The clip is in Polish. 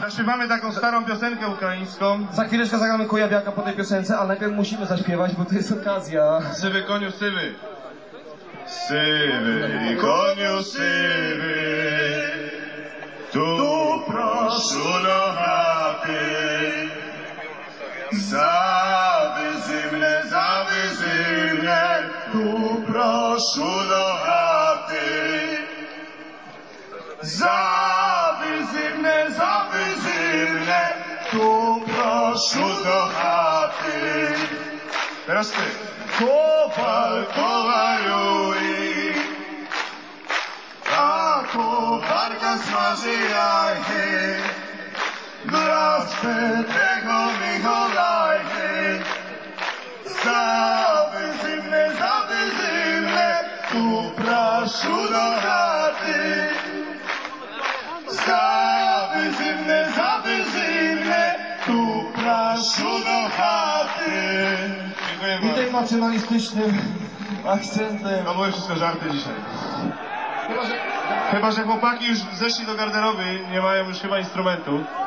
Zaśpiewamy taką starą piosenkę ukraińską. Za chwileczkę zagramy Kujawiaka po tej piosence, ale najpierw musimy zaśpiewać, bo to jest okazja. Sywy koniu sywy. Sywy koniu sywy, tu proszę do chaty. Zawyzy mnie, tu proszę do chaty. Zawyzy mnie, tu proszę do chaty. Teraz ty. Kowaluj, a kucharka smaży jajki dla świętego Mikołajki. Zawyzy mnie, tu proszę do chaty. Zawyzy mnie, tu proszę do chaty. I tym nacjonalistycznym akcentem. To były wszystko żarty dzisiaj. Chyba, że chłopaki już zeszli do garderoby, nie mają już chyba instrumentu.